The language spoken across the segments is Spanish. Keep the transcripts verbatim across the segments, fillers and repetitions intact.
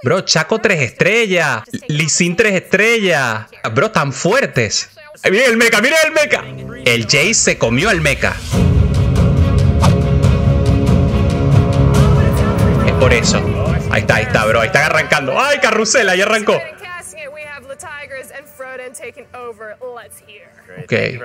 Bro, Chaco tres estrellas. Lee Sin tres estrellas. Bro, tan fuertes. Miren el mecha, miren el mecha. El Jace se comió el mecha. Es por eso. Ahí está, ahí está, bro. Ahí están arrancando. ¡Ay, carrusel! Ahí arrancó. Okay.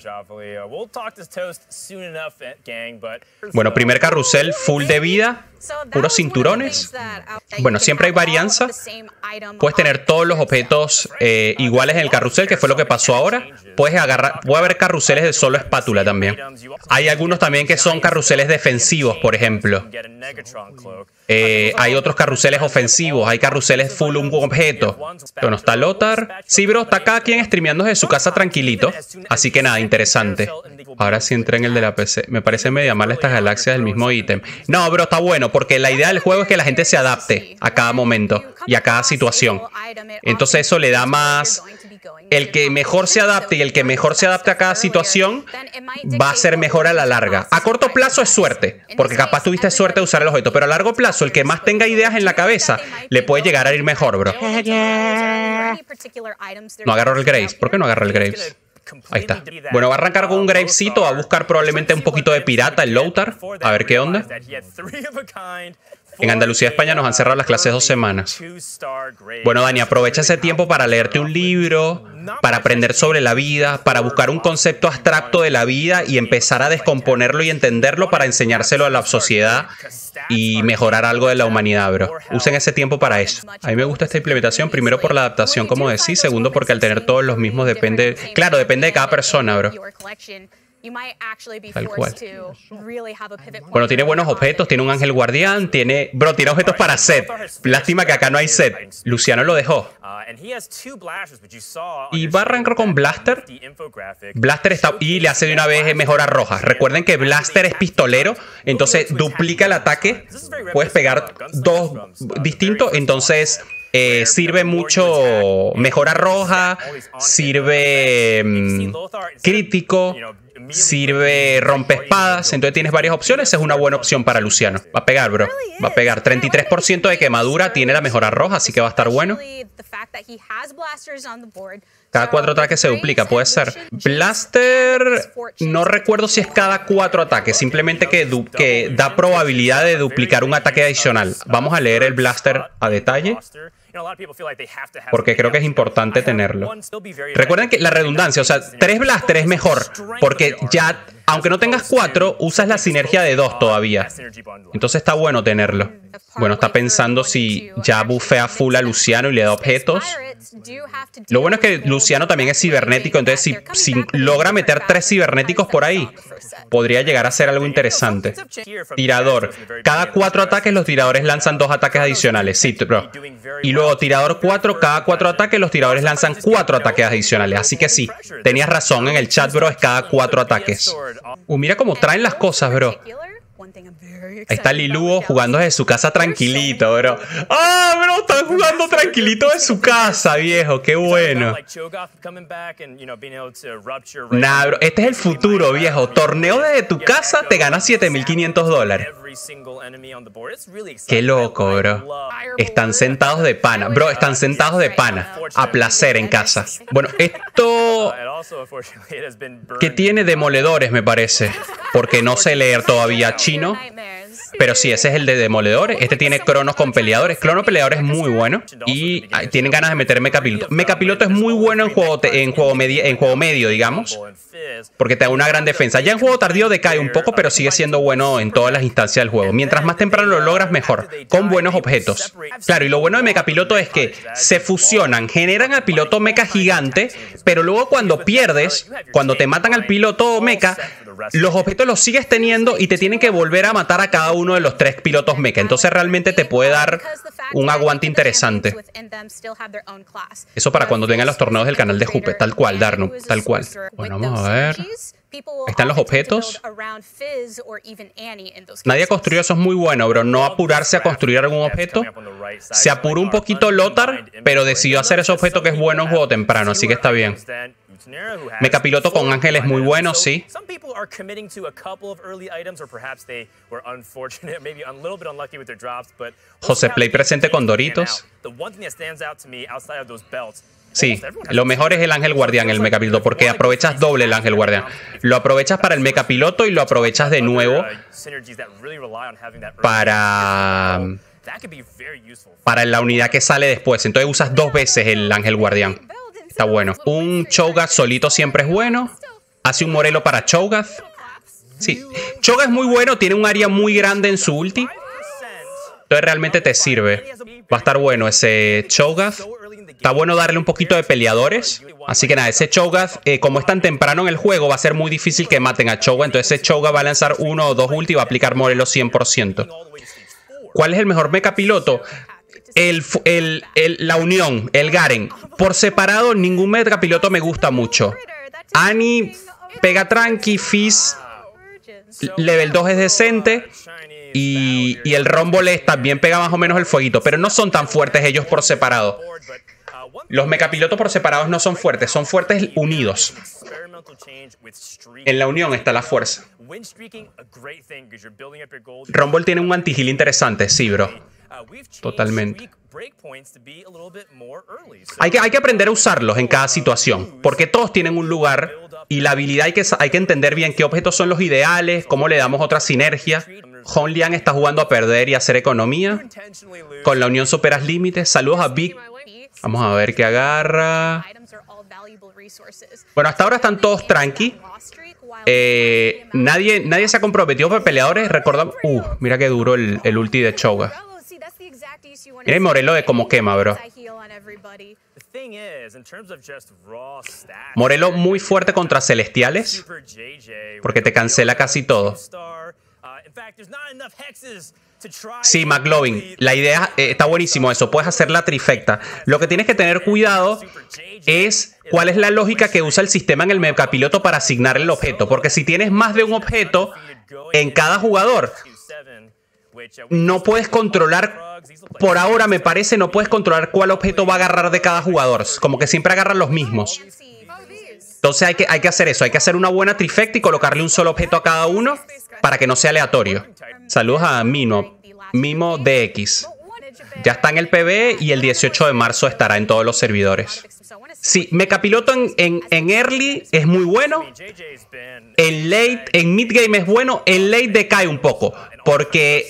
Bueno, primer carrusel, full de vida, puros cinturones. Bueno, siempre hay varianza. Puedes tener todos los objetos eh, iguales en el carrusel, que fue lo que pasó ahora. Puedes agarrar, puede haber carruseles de solo espátula también. Hay algunos también que son carruseles defensivos, por ejemplo. Eh, hay otros carruseles ofensivos. Hay carruseles full un objeto. Bueno, está Lothar. Sí, bro, está cada quien streameando desde su casa tranquilito. Así que nada, interesante. Ahora sí entré en el de la P C. Me parece media mal estas galaxias del mismo ítem. No, bro, está bueno, porque la idea del juego es que la gente se adapte a cada momento y a cada situación. Entonces eso le da más... El que mejor se adapte y el que mejor se adapte a cada situación va a ser mejor a la larga. A corto plazo es suerte, porque capaz tuviste suerte de usar el objeto, pero a largo plazo el que más tenga ideas en la cabeza le puede llegar a ir mejor, bro. No agarró el Graves. ¿Por qué no agarró el Graves? Ahí está. Bueno, va a arrancar con un Gravesito. Va a buscar probablemente un poquito de pirata, el Lothar. A ver qué onda. En Andalucía, España, nos han cerrado las clases dos semanas. Bueno, Dani, aprovecha ese tiempo para leerte un libro, para aprender sobre la vida, para buscar un concepto abstracto de la vida y empezar a descomponerlo y entenderlo para enseñárselo a la sociedad y mejorar algo de la humanidad, bro. Usen ese tiempo para eso. A mí me gusta esta implementación, primero por la adaptación, como decís, segundo porque al tener todos los mismos depende... Claro, depende de cada persona, bro. Tal cual. Bueno, tiene buenos objetos, tiene un ángel guardián, tiene... Bro, tiene objetos para set. Lástima que acá no hay set. Luciano lo dejó. Y va a arrancar con Blaster. Blaster está... Y le hace de una vez mejora roja. Recuerden que Blaster es pistolero, entonces duplica el ataque. Puedes pegar dos distintos, entonces... Eh, sirve mucho mejora roja, sirve mmm, crítico, sirve rompe espadas, entonces tienes varias opciones, es una buena opción para Luciano. Va a pegar, bro, va a pegar. treinta y tres por ciento de quemadura tiene la mejora roja, así que va a estar bueno. Cada cuatro ataques se duplica, puede ser. Blaster, no recuerdo si es cada cuatro ataques, simplemente que, que da probabilidad de duplicar un ataque adicional. Vamos a leer el Blaster a detalle, porque creo que es importante tenerlo. Recuerden que la redundancia, o sea, tres Blaster es mejor, porque ya, aunque no tengas cuatro, usas la sinergia de dos todavía. Entonces está bueno tenerlo. Bueno, está pensando si ya bufea full a Luciano y le da objetos. Lo bueno es que Luciano también es cibernético, entonces si, si logra meter tres cibernéticos por ahí, podría llegar a ser algo interesante. Tirador. Cada cuatro ataques los tiradores lanzan dos ataques adicionales. Sí, bro. Y luego tirador cuatro. Cada cuatro ataques los tiradores lanzan cuatro ataques adicionales. Así que sí, tenías razón en el chat, bro. Es cada cuatro ataques. Uh, mira cómo traen las cosas, bro. Ahí está Liluo jugando desde su casa tranquilito, bro. ¡Ah, bro! Están jugando tranquilito de su casa, viejo. ¡Qué bueno! Nah, bro. Este es el futuro, viejo. Torneo desde tu casa te ganas siete mil quinientos dólares. ¡Qué loco, bro! Están sentados de pana. Bro, están sentados de pana. A placer en casa. Bueno, esto... que tiene demoledores, me parece. Porque no sé leer todavía chino. Pero sí, ese es el de demoledores. Este tiene cronos con peleadores. Crono peleador es muy bueno. Y tienen ganas de meter mecapiloto. Mecapiloto es muy bueno en juego, en juego, medio, en juego medio, digamos. Porque te da una gran defensa. Ya en juego tardío decae un poco, pero sigue siendo bueno en todas las instancias del juego. Mientras más temprano lo logras, mejor. Con buenos objetos. Claro, y lo bueno de mecapiloto es que se fusionan, generan al piloto mecha gigante, pero luego cuando pierdes, cuando te matan al piloto mecha, los objetos los sigues teniendo y te tienen que volver a matar a cada uno de los tres pilotos mecha. Entonces realmente te puede dar un aguante interesante. Eso para cuando vengan los torneos del canal de Jupe. Tal cual, Darno. Tal cual. Bueno, vamos a ver. Ahí están los objetos. Nadie construyó, eso es muy bueno, bro. No apurarse a construir algún objeto. Se apuró un poquito Lothar, pero decidió hacer ese objeto que es bueno en juego temprano, así que está bien. Mecapiloto con Ángel es muy bueno, sí. José Play presente con Doritos. Sí, lo mejor es el Ángel Guardián, el Mecapiloto, porque aprovechas doble el Ángel Guardián. Lo aprovechas para el Mecapiloto y lo aprovechas de nuevo para... para la unidad que sale después. Entonces usas dos veces el Ángel Guardián. Está bueno. Un Cho'Gath solito siempre es bueno. Hace un Morelo para Cho'Gath. Sí. Cho'Gath es muy bueno. Tiene un área muy grande en su ulti. Entonces realmente te sirve. Va a estar bueno ese Cho'Gath. Está bueno darle un poquito de peleadores. Así que nada, ese Cho'Gath, eh, como es tan temprano en el juego, va a ser muy difícil que maten a Cho'Gath. Entonces ese Cho'Gath va a lanzar uno o dos ulti y va a aplicar Morelo cien por ciento. ¿Cuál es el mejor Mecapiloto? El, el, el, la Unión, el Garen. Por separado, ningún Mecapiloto me gusta mucho. Annie pega tranqui, Fizz level dos es decente. Y, y el Rumble también pega más o menos el fueguito. Pero no son tan fuertes ellos por separado. Los Mecapilotos por separados no son fuertes. Son fuertes unidos. En la unión está la fuerza. Rumble tiene un anti-heal interesante, sí, bro. Totalmente. Hay que, hay que aprender a usarlos en cada situación, porque todos tienen un lugar y la habilidad hay que, hay que entender bien qué objetos son los ideales, cómo le damos otra sinergia. Hong Liang está jugando a perder y a hacer economía. Con la unión superas límites. Saludos a Big. Vamos a ver qué agarra. Bueno, hasta ahora están todos tranqui. Eh, nadie, nadie se ha comprometido por peleadores. Recordamos. Uh, mira qué duro el, el ulti de Cho'Gath. Mira el Morelo de cómo quema, bro. Morelo muy fuerte contra celestiales, porque te cancela casi todo. Sí, McLovin, la idea eh, está buenísimo eso. Puedes hacer la trifecta. Lo que tienes que tener cuidado es cuál es la lógica que usa el sistema en el Mecapiloto para asignar el objeto. Porque si tienes más de un objeto en cada jugador, no puedes controlar, por ahora me parece, no puedes controlar cuál objeto va a agarrar de cada jugador. Como que siempre agarran los mismos. Entonces hay que, hay que hacer eso. Hay que hacer una buena trifecta y colocarle un solo objeto a cada uno para que no sea aleatorio. Saludos a Mimo, Mimo D X. Ya está en el P B y el dieciocho de marzo estará en todos los servidores. Sí, Mecapiloto en, en, en early es muy bueno. En late, en mid game es bueno. En late decae un poco. Porque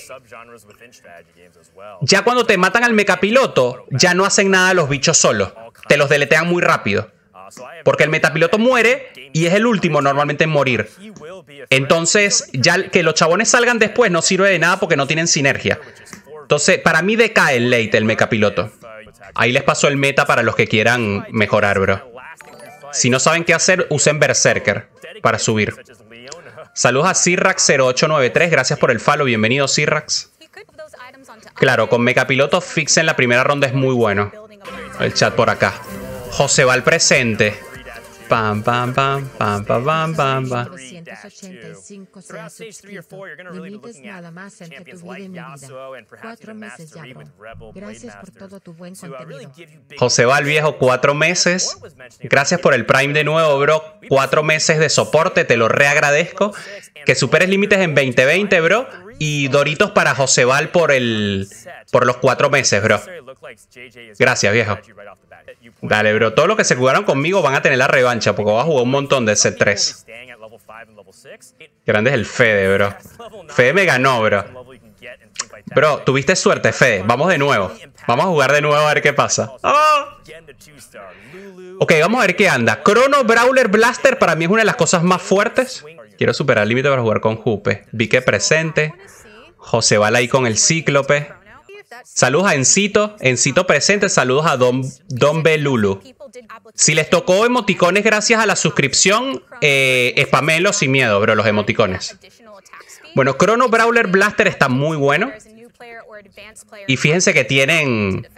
ya cuando te matan al Mecapiloto, ya no hacen nada los bichos solos. Te los deletean muy rápido. Porque el Mecapiloto muere y es el último normalmente en morir. Entonces, ya que los chabones salgan después no sirve de nada porque no tienen sinergia. Entonces, para mí decae el late el Mecapiloto. Ahí les paso el meta para los que quieran mejorar, bro. Si no saben qué hacer, usen Berserker para subir. Saludos a Sirrax cero ocho nueve tres. Gracias por el follow. Bienvenido, Sirrax. Claro, con Mecapiloto Fix en la primera ronda es muy bueno. El chat por acá. José va al presente. Pam, pam, pam, pam, pam, pam, pam, pam. José va al viejo, cuatro meses. Gracias por el Prime de nuevo, bro. Cuatro meses de soporte, te lo reagradezco. Que superes límites en veinte veinte, bro. Y Doritos para José Val por el por los cuatro meses, bro. Gracias, viejo. Dale, bro. Todos los que se jugaron conmigo van a tener la revancha porque voy a jugar un montón de C tres. Grande es el Fede, bro. Fede me ganó, bro. Bro, tuviste suerte, Fede. Vamos de nuevo. Vamos a jugar de nuevo a ver qué pasa. ¡Oh! Ok, vamos a ver qué anda. Chrono, Brawler, Blaster para mí es una de las cosas más fuertes. Quiero superar el límite para jugar con Jupe. Vi que presente. José Val ahí con el Cíclope. Saludos a Encito. Encito presente. Saludos a Don, Don B. Lulu. Si les tocó emoticones gracias a la suscripción, eh, spamélos sin miedo, bro, los emoticones. Bueno, Chrono, Brawler, Blaster está muy bueno. Y fíjense que tienen...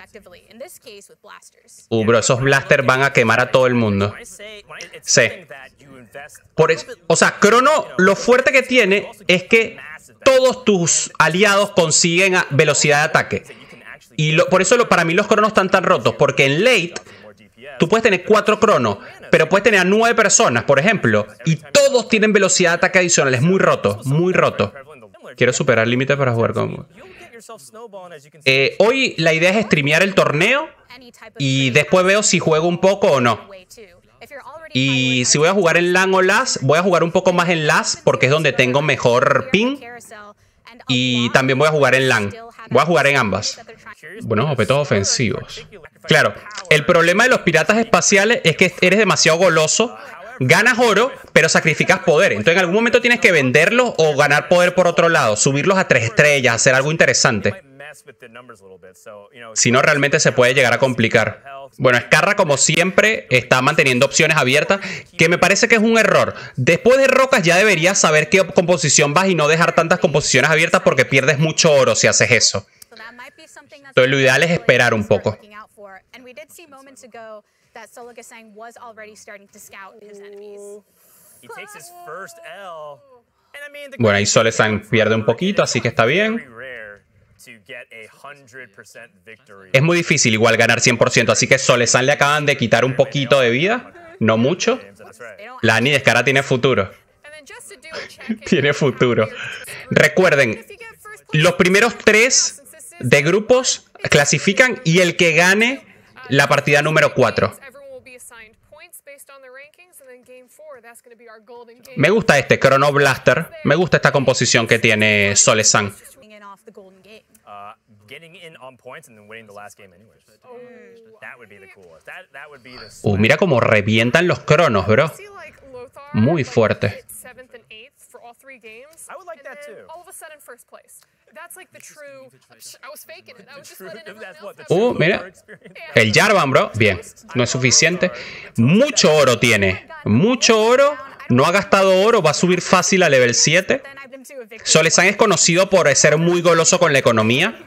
Uh, bro, esos Blaster van a quemar a todo el mundo. Sí. Por eso, o sea, Chrono, lo fuerte que tiene es que todos tus aliados consiguen velocidad de ataque. Y lo, por eso lo, para mí los Chronos están tan rotos. Porque en late Tú puedes tener cuatro cronos, pero puedes tener a nueve personas, por ejemplo, y todos tienen velocidad de ataque adicional. Es muy roto, muy roto. Quiero superar límites para jugar con... Eh, hoy la idea es streamear el torneo y después veo si juego un poco o no. Y si voy a jugar en LAN o L A S, voy a jugar un poco más en L A S porque es donde tengo mejor ping. Y también voy a jugar en LAN. Voy a jugar en ambas. Buenos objetos ofensivos. Claro, el problema de los piratas espaciales es que eres demasiado goloso. Ganas oro, pero sacrificas poder. Entonces en algún momento tienes que venderlos o ganar poder por otro lado. Subirlos a tres estrellas, hacer algo interesante. Si no, realmente se puede llegar a complicar. Bueno, Scarra, como siempre, está manteniendo opciones abiertas, que me parece que es un error. Después de Rocas ya deberías saber qué composición vas y no dejar tantas composiciones abiertas porque pierdes mucho oro si haces eso. Entonces lo ideal es esperar un poco. Bueno, ahí Solesan pierde un poquito, así que está bien. Es muy difícil igual ganar cien por ciento, así que Solesan le acaban de quitar un poquito de vida, no mucho. La Annie de Scarra tiene futuro. Tiene futuro. Recuerden, los primeros tres de grupos clasifican y el que gane la partida número cuatro. Me gusta este Chrono Blaster. Me gusta esta composición que tiene Solesan. Uh, mira cómo revientan los cronos, bro. Muy fuerte. Uh, mira. El Jarvan, bro. Bien. No es suficiente. Mucho oro tiene. Mucho oro. No ha gastado oro. Va a subir fácil a level siete. Solesan es conocido por ser muy goloso con la economía.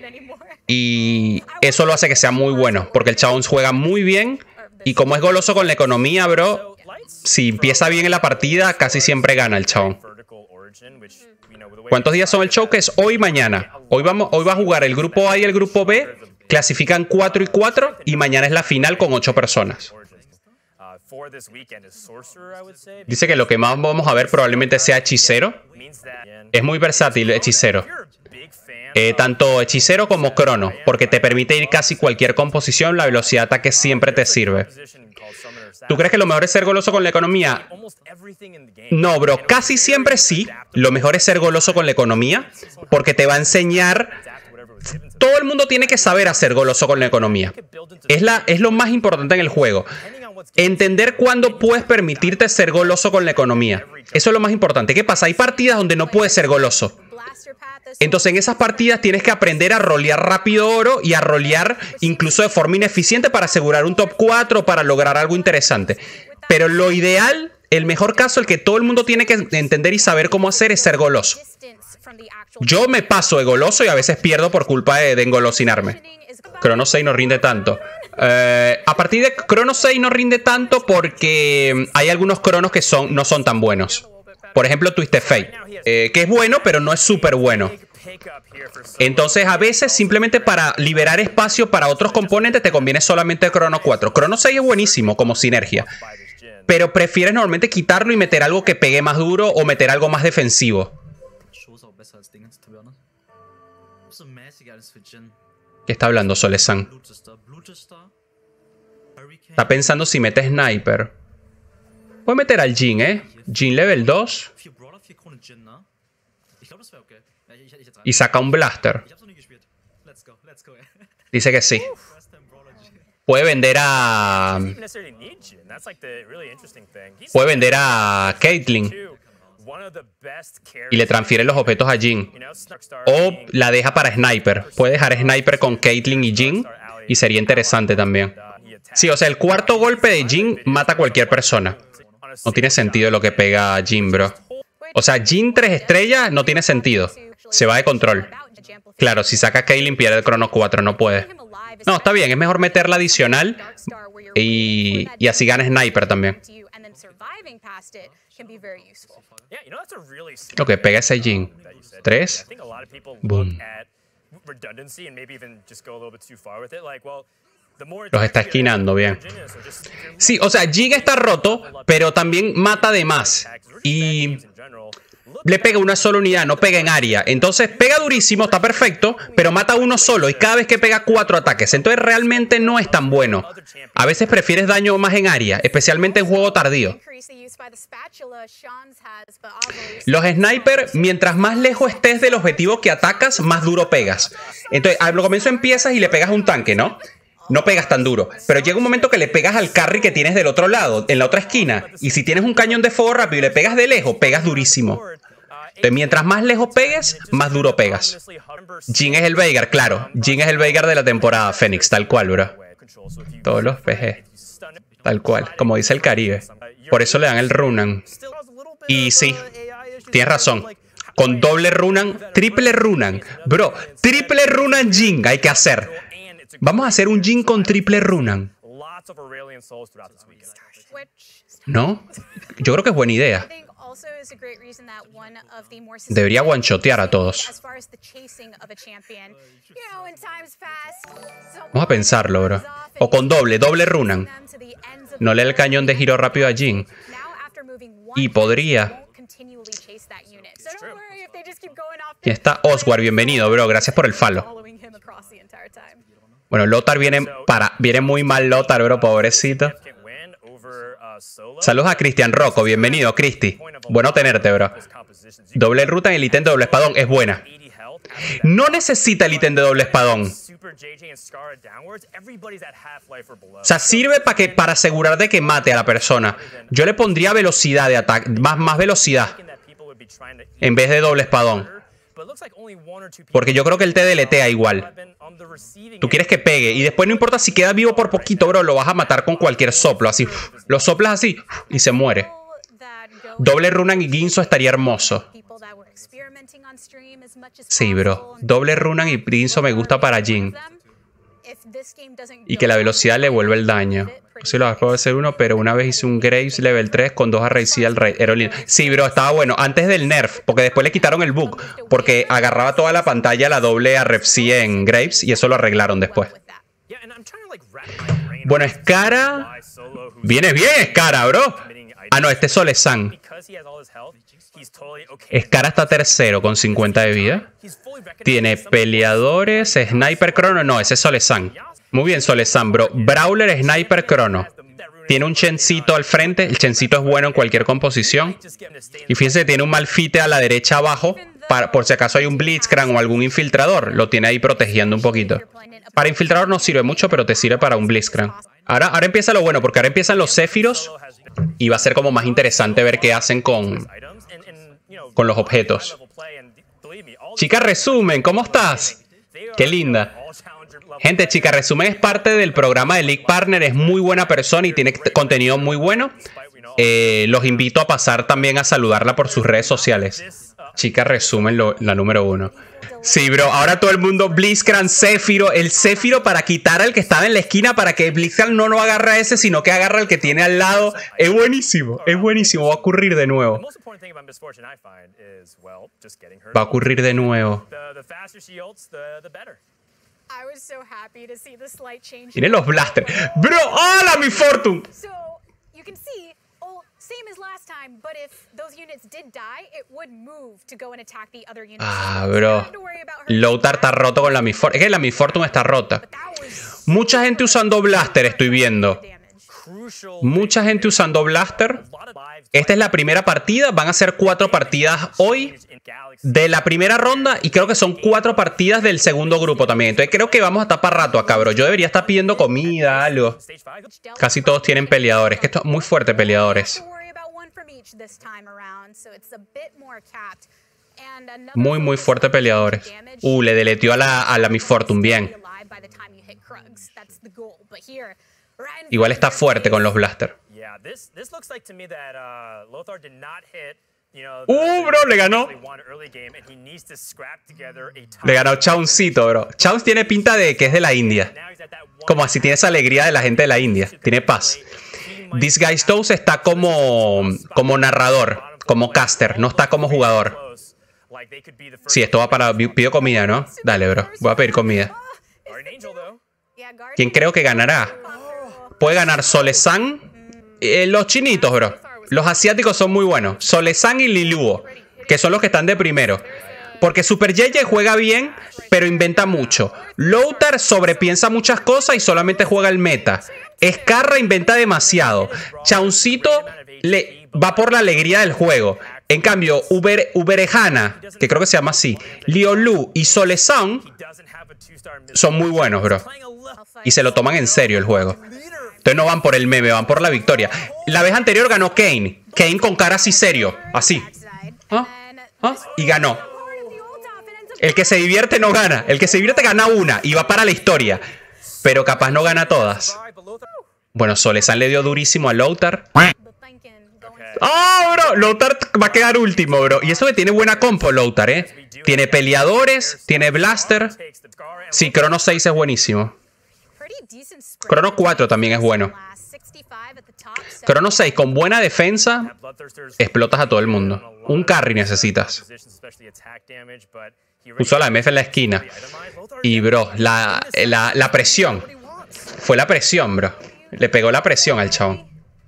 Y eso lo hace que sea muy bueno. Porque el chabón juega muy bien. Y como es goloso con la economía, bro, si empieza bien en la partida, casi siempre gana el chabón. ¿Cuántos días son el show? Que es hoy y mañana. Hoy, vamos, hoy va a jugar el grupo A y el grupo B. Clasifican cuatro y cuatro. Y mañana es la final con ocho personas. Dice que lo que más vamos a ver probablemente sea hechicero. Es muy versátil hechicero. Eh, tanto hechicero como crono, porque te permite ir casi cualquier composición. La velocidad de ataque siempre te sirve. ¿Tú crees que lo mejor es ser goloso con la economía? No, bro. Casi siempre sí. Lo mejor es ser goloso con la economía, porque te va a enseñar... Todo el mundo tiene que saber hacer goloso con la economía. Es, la, es lo más importante en el juego. Entender cuándo puedes permitirte ser goloso con la economía. Eso es lo más importante. ¿Qué pasa? Hay partidas donde no puedes ser goloso. Entonces en esas partidas tienes que aprender a rolear rápido oro y a rolear incluso de forma ineficiente para asegurar un top cuatro, para lograr algo interesante. Pero lo ideal, el mejor caso, el que todo el mundo tiene que entender y saber cómo hacer es ser goloso. Yo me paso de goloso y a veces pierdo por culpa de, de engolosinarme. Chrono seis no rinde tanto. Eh, a partir de Chrono seis no rinde tanto porque hay algunos cronos que son, no son tan buenos. Por ejemplo, Twisted Fate, eh, que es bueno, pero no es súper bueno. Entonces, a veces, simplemente para liberar espacio para otros componentes, te conviene solamente Chrono cuatro. Chrono seis es buenísimo como sinergia, pero prefieres normalmente quitarlo y meter algo que pegue más duro o meter algo más defensivo. ¿Qué está hablando Solesan? Está pensando si mete Sniper. Voy a meter al Jhin, ¿eh? Jhin level dos. Y saca un Blaster. Dice que sí. Puede vender a... Puede vender a Caitlyn. Y le transfiere los objetos a Jhin. O la deja para Sniper. Puede dejar Sniper con Caitlyn y Jhin. Y sería interesante también. Sí, o sea, el cuarto golpe de Jhin mata a cualquier persona. No tiene sentido lo que pega Jhin, bro. O sea, Jhin tres estrellas no tiene sentido. Se va de control. Claro, si saca a Caitlyn pierde el Chrono cuatro. No puede. No, está bien. Es mejor meterla adicional. Y, y así gana Sniper también. Lo que pega ese Jhin. Tres. Boom. Los está esquinando bien. Sí, o sea, Jin está roto, pero también mata de más. Y le pega una sola unidad, no pega en área. Entonces pega durísimo, está perfecto, pero mata uno solo y cada vez que pega cuatro ataques. Entonces realmente no es tan bueno. A veces prefieres daño más en área, especialmente en juego tardío. Los snipers, mientras más lejos estés del objetivo que atacas, más duro pegas. Entonces, al comienzo empiezas y le pegas a un tanque, ¿no? No pegas tan duro, pero llega un momento que le pegas al carry que tienes del otro lado, en la otra esquina. Y si tienes un cañón de fuego rápido y le pegas de lejos, pegas durísimo. Entonces, mientras más lejos pegues, más duro pegas. Jin es el Veigar, claro. Jin es el Veigar de la temporada, Fénix, tal cual, bro. Todos los P G. Tal cual, como dice el Caribe. Por eso le dan el Runan. Y sí, tienes razón. Con doble Runan, triple Runan. Bro, triple Runan Jin hay que hacer. Vamos a hacer un Jin con triple Runan. ¿No? Yo creo que es buena idea. Debería one-shotear a todos. Vamos a pensarlo, bro. O con doble, doble Runan. No le da el cañón de giro rápido a Jin. Y podría... Y está Oswald, bienvenido, bro. Gracias por el follow. Bueno, Lothar viene para... Viene muy mal Lothar, bro, pobrecito. Saludos a Cristian Rocco, bienvenido, Cristi. Bueno tenerte, bro. Doble ruta en el ítem de doble espadón, es buena. No necesita el ítem de doble espadón. O sea, sirve para que para asegurar de que mate a la persona. Yo le pondría velocidad de ataque, más, más velocidad, en vez de doble espadón. Porque yo creo que él te deletea igual. Tú quieres que pegue. Y después no importa si queda vivo por poquito, bro. Lo vas a matar con cualquier soplo. Así. Lo soplas así y se muere. Doble Runan y Guinzo estaría hermoso. Sí, bro. Doble Runan y Guinzo me gusta para Jin. Y que la velocidad le vuelve el daño. Sí, lo puedo hacer uno, pero una vez hice un Graves level tres con dos arrays al rey Aerolina. Sí, bro, estaba bueno. Antes del nerf, porque después le quitaron el bug. Porque agarraba toda la pantalla la doble Arrefc en Graves y eso lo arreglaron después. Bueno, Skara. Vienes bien, Skara, bro. Ah, no, este es Solesan. Skara está tercero con cincuenta de vida. Tiene peleadores, sniper, crono. No, ese es Solesan. Muy bien, Solesan, bro. Brawler, sniper, crono. Tiene un chencito al frente. El chencito es bueno en cualquier composición. Y fíjense, tiene un malfite a la derecha abajo. Para, por si acaso hay un Blitzcrank o algún infiltrador. Lo tiene ahí protegiendo un poquito. Para infiltrador no sirve mucho, pero te sirve para un Blitzcrank. Ahora, ahora empieza lo bueno, porque ahora empiezan los Zephyros. Y va a ser como más interesante ver qué hacen con, con los objetos. Chica Resumen, ¿cómo estás? Qué linda. Gente, Chica Resumen es parte del programa de League Partner. Es muy buena persona y tiene contenido muy bueno. Eh, los invito a pasar también a saludarla por sus redes sociales. Chica Resumen, lo, la número uno. Sí, bro. Ahora todo el mundo Blitzcrank, Zephyro. El Zephyro para quitar al que estaba en la esquina para que Blitzcrank no lo agarra a ese, sino que agarra al que tiene al lado. Es buenísimo. Es buenísimo. Va a ocurrir de nuevo. Va a ocurrir de nuevo. Miren los blasters. Bro, ¡hola, mi Fortune! Ah, bro. Lothar está roto con la Mi Fortune. Es que la Mi Fortune está rota. Mucha gente usando Blaster, estoy viendo. Mucha gente usando Blaster. Esta es la primera partida. Van a ser cuatro partidas hoy de la primera ronda. Y creo que son cuatro partidas del segundo grupo también. Entonces creo que vamos a estar para rato acá, bro. Yo debería estar pidiendo comida, algo. Casi todos tienen peleadores. Que esto es muy fuerte, peleadores. Muy, muy fuerte peleadores. Uh, le deleteó a la, a la Mi Fortune. Bien. Igual está fuerte con los blasters. Uh, bro, le ganó. Le ganó Chauncito, bro. Chaunce tiene pinta de que es de la India. Como así tiene esa alegría de la gente de la India. Tiene paz. This Guy Stones está como, como narrador, como caster. No está como jugador. Sí, esto va para... Pido comida, ¿no? Dale, bro. Voy a pedir comida. ¿Quién creo que ganará? Puede ganar Solezan. Eh, los chinitos, bro. Los asiáticos son muy buenos. Solezan y Liluo, que son los que están de primero. Porque Super J J juega bien, pero inventa mucho. Louter sobrepiensa muchas cosas y solamente juega el meta. Scarra inventa demasiado. Chauncito le va por la alegría del juego. En cambio, Uber, Uberejana, que creo que se llama así, Liolu y Solezan son muy buenos, bro. Y se lo toman en serio el juego. Entonces no van por el meme, van por la victoria. La vez anterior ganó Kane. Kane con cara así serio, así. ¿Ah? ¿Ah? Y ganó. El que se divierte no gana. El que se divierte gana una y va para la historia. Pero capaz no gana todas. Bueno, Solezan le dio durísimo a Louter. ¡Oh, bro! Louter va a quedar último, bro. Y eso que tiene buena compo, Louter, ¿eh? Tiene peleadores, tiene blaster. Sí, Crono seis es buenísimo. Crono cuatro también es bueno. Crono seis con buena defensa, explotas a todo el mundo. Un carry necesitas. Usó la M F en la esquina. Y, bro, la, la, la presión. Fue la presión, bro. Le pegó la presión al chabón.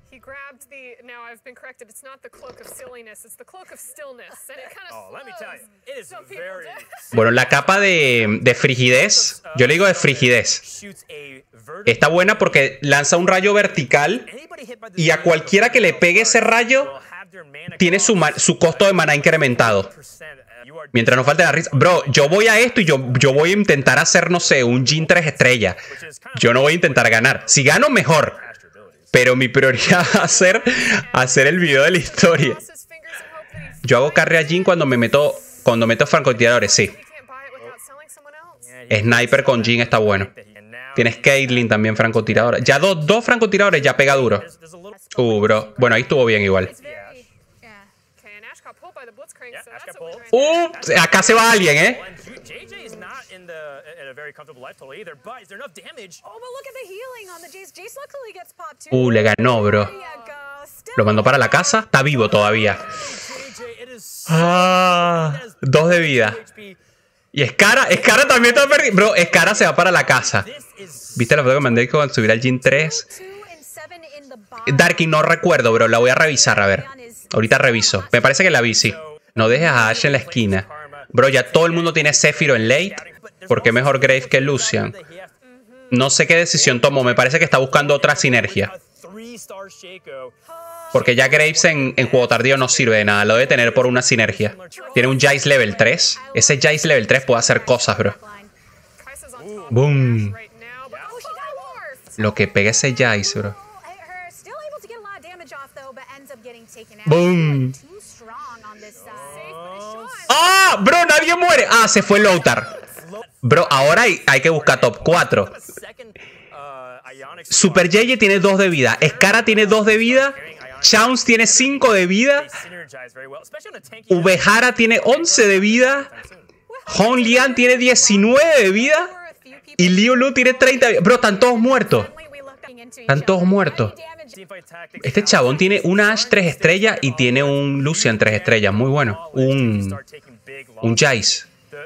Bueno, la capa de, de frigidez, yo le digo de frigidez, está buena porque lanza un rayo vertical y a cualquiera que le pegue ese rayo tiene su, su costo de maná incrementado. Mientras nos falte la risa. Bro, yo voy a esto y yo, yo voy a intentar hacer, no sé, un Jhin tres estrellas. Yo no voy a intentar ganar. Si gano, mejor. Pero mi prioridad va a ser hacer el video de la historia. Yo hago carry a Jhin cuando me meto, cuando meto francotiradores, sí. Sniper con Jhin está bueno. Tienes Caitlyn también francotiradora. Ya dos, dos francotiradores ya pega duro. Uh, bro. Bueno, ahí estuvo bien igual. Uh, acá se va alguien, ¿eh? Uh, le ganó, bro. Lo mandó para la casa. Está vivo todavía. Ah, dos de vida. Y Scarra, Scarra también está perdido. Bro, Scarra se va para la casa. ¿Viste la foto que mandé con subir al Jhin tres? Darkin no recuerdo, bro. La voy a revisar, a ver. Ahorita reviso. Me parece que la vi, sí. No dejes a Ashe en la esquina. Bro, ya todo el mundo tiene Zephyro en late. ¿Por qué mejor Graves que Lucian? No sé qué decisión tomó. Me parece que está buscando otra sinergia. Porque ya Graves en, en juego tardío no sirve de nada. Lo debe tener por una sinergia. Tiene un Jayce level tres. Ese Jayce level tres puede hacer cosas, bro. Boom. Lo que pega ese Jayce, bro. Boom. ¡Ah! Bro, nadie muere. Ah, se fue Louter. Bro, ahora hay, hay que buscar top cuatro. Super J J tiene dos de vida. Scarra tiene dos de vida. Chance tiene cinco de vida. Ubehara tiene once de vida. Hong Liang tiene diecinueve de vida. Y Liu Lu tiene treinta de vida. Bro, están todos muertos. Están todos muertos. Este chabón tiene una Ashe tres estrellas y tiene un Lucian tres estrellas. Muy bueno. Un, un Jayce.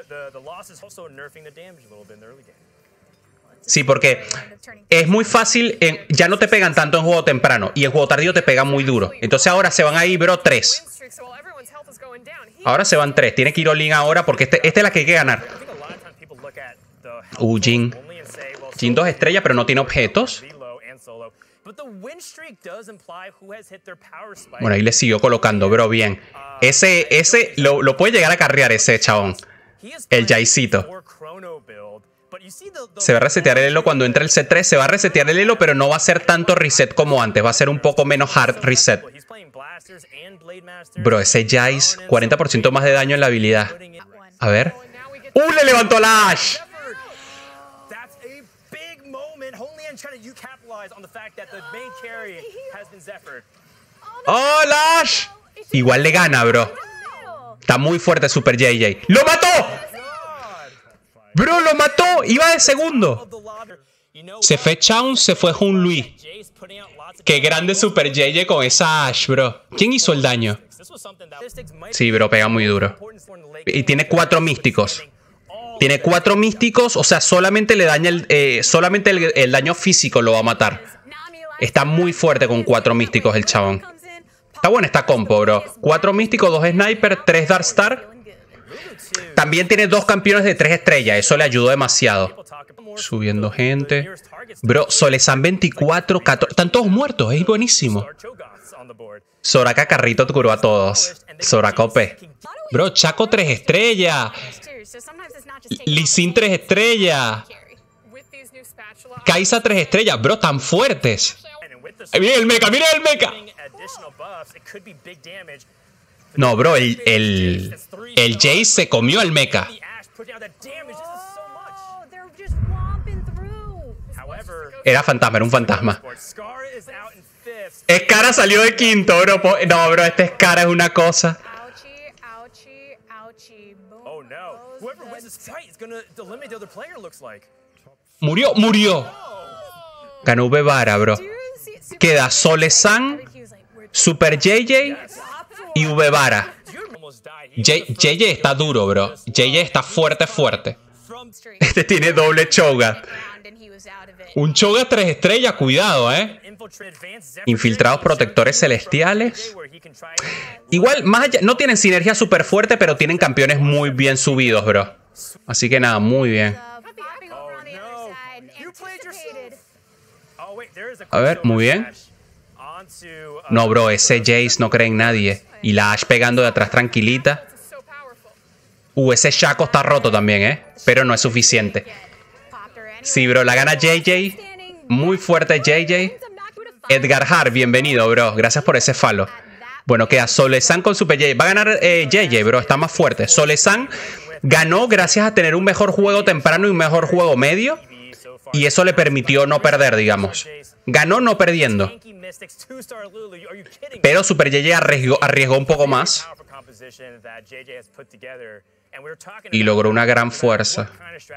Sí, porque es muy fácil. En, ya no te pegan tanto en juego temprano. Y en juego tardío te pegan muy duro. Entonces ahora se van ahí, bro, tres. Ahora se van tres. Tiene que ir Olin ahora porque este, esta es la que hay que ganar. Uh, Jhin. Jhin dos estrellas, pero no tiene objetos. Bueno, ahí le siguió colocando, bro, bien. Ese, ese, lo, lo puede llegar a carrear ese chabón. El Jaycito. Se va a resetear el elo cuando entre el C tres. Se va a resetear el elo, pero no va a ser tanto reset como antes. Va a ser un poco menos hard reset. Bro, ese Jayce, cuarenta por ciento más de daño en la habilidad. A ver. ¡Uh! Le levantó la Ashe. ¡Oh, la Ashe! Igual le gana, bro. Está muy fuerte Super J J. ¡Lo mató! Bro, lo mató. Iba de segundo. Se fue Chance, se fue Hun Lui. Qué grande Super J J con esa Ashe, bro. ¿Quién hizo el daño? Sí, bro, pega muy duro. Y tiene cuatro místicos. Tiene cuatro místicos, o sea, solamente le daña el, eh, solamente el, el daño físico lo va a matar. Está muy fuerte con cuatro místicos el chabón. Está buena esta compo, bro. Cuatro místicos, dos sniper, tres Darkstar. También tiene dos campeones de tres estrellas. Eso le ayudó demasiado. Subiendo gente. Bro, Solesan veinticuatro, catorce. Están todos muertos. Es buenísimo. Soraka Carrito curó a todos. Soraka O P. Bro, Chaco tres estrellas. Lee Sin tres estrellas. Kai'Sa tres estrellas. Bro, tan fuertes. Miren el mecha, miren el mecha. No, bro, el, el, el Jace se comió el mecha. Era fantasma, era un fantasma. Scarra salió de quinto, bro. No, bro, este Scarra es una cosa. Murió, murió. Ganó Vevara, bro. Queda Solesan, Super J J y Vevara. J J está duro, bro. J J está fuerte, fuerte. Este tiene doble Cho'Gath. Un Cho'Gath tres estrellas, cuidado, eh. Infiltrados protectores celestiales. Igual, más allá, no tienen sinergia súper fuerte, pero tienen campeones muy bien subidos, bro. Así que nada, muy bien. A ver, muy bien. No, bro, ese Jace no cree en nadie. Y la Ashe pegando de atrás tranquilita. Uh, ese Shaco está roto también, ¿eh? Pero no es suficiente. Sí, bro, la gana J J. Muy fuerte J J. Edgar Hart, bienvenido, bro. Gracias por ese follow. Bueno, queda Solesan con Super J J. Va a ganar eh, J J, bro. Está más fuerte. Solesan ganó gracias a tener un mejor juego temprano y un mejor juego medio. Y eso le permitió no perder, digamos. Ganó no perdiendo. Pero Super J J arriesgó, arriesgó un poco más. Y logró una gran fuerza.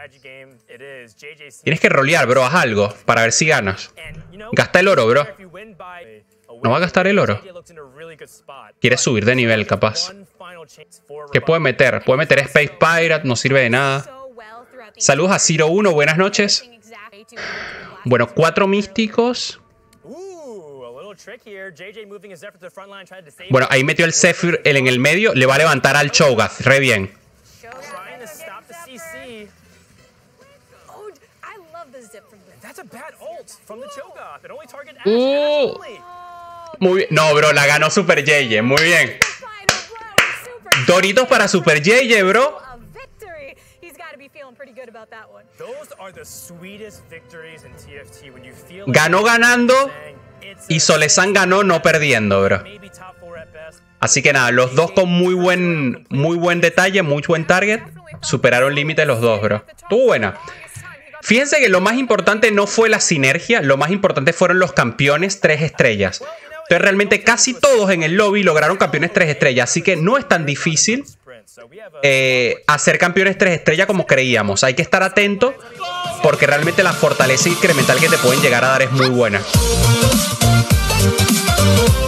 Tienes que rolear, bro. Haz algo para ver si ganas. Gasta el oro, bro. ¿No va a gastar el oro? Quiere subir de nivel, capaz. ¿Qué puede meter? Puede meter Space Pirate. No sirve de nada. Saludos a Zero uno. Buenas noches. Bueno, cuatro místicos. Bueno, ahí metió el Zephyr en el medio. Le va a levantar al Cho'Gath. Re bien. Uh, muy bien. No, bro, la ganó Super J J. Muy bien. Doritos para Super J J, bro. Ganó ganando y Solesan ganó no perdiendo, bro. Así que nada, los dos con muy buen, muy buen detalle, muy buen target. Superaron límites los dos, bro. Estuvo buena. Fíjense que lo más importante no fue la sinergia, lo más importante fueron los campeones tres estrellas. Entonces realmente casi todos en el lobby lograron campeones tres estrellas, así que no es tan difícil eh, hacer campeones tres estrellas como creíamos. Hay que estar atento porque realmente la fortaleza incremental que te pueden llegar a dar es muy buena.